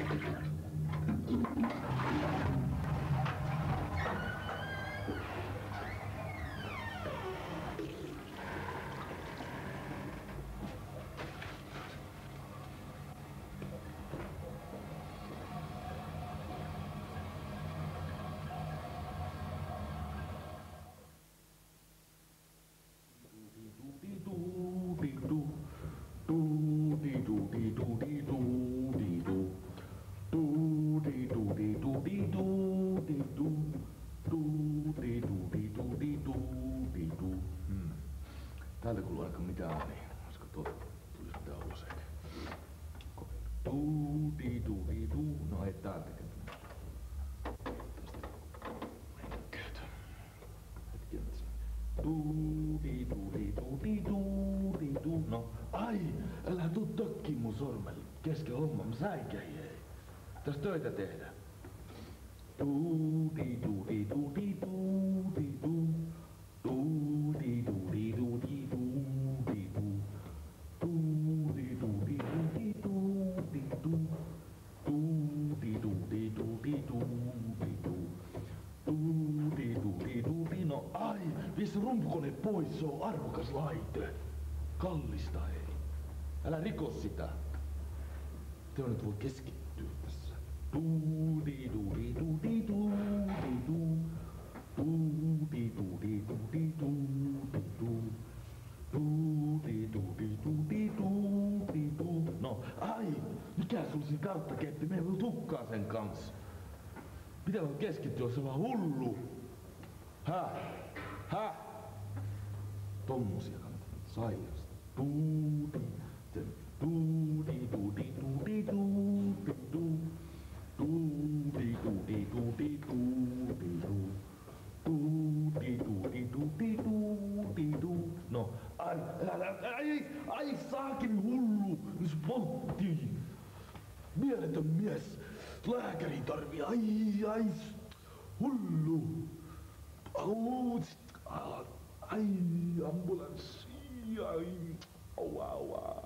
Täältä kuuluu aika mitään ääniä. Olisiko tuolta tulisi mitään ulos eikä? No ei täältäkään. Menkööt. Hetki on tässä. No, ai! Älä tuu tökkiin mun sormelle. Kesken homma, mä säikähin hei. Täs töitä tehdään. No ai, vie se rumpukone pois, se on arvokas laite. Kallista ei. Älä riko sitä. Te on nyt voi keskittyä tässä. No, ai, mikä sul siinä karttakeppi? Me ei voi tukkaa sen kanssa. Pitää voi keskittyä, se on vaan hullu. Häh? Tommosia kannattaa sairasta. No, ai saakin hullu, nyt polttiin. Mieletön mies, lääkäri tarvii, ai, hullu. Ai, ambulanssi, ai, aua.